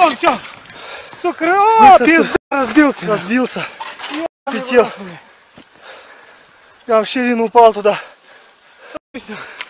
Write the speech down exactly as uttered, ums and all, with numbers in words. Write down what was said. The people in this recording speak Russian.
вон, все. Сука, о, пизда, разбился. Разбился. Пятел. Я в щелину упал туда.